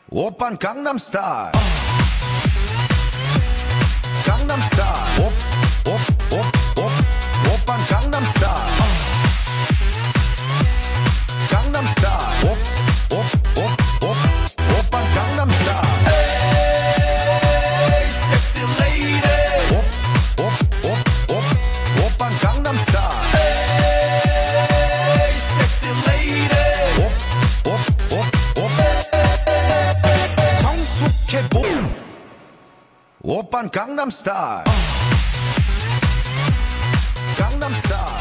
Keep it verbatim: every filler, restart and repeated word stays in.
오빤 강남스타일 강남스타일 옵옵옵옵 오빤 강남스타일 강남스타일 옵옵옵옵 오빤 강남스타일 에이 섹시 레이디 옵옵옵옵 오빤 강남스타일 에이 섹시 레이디 옵옵옵옵 정숙해보 오빤 강남스타일 강남스타일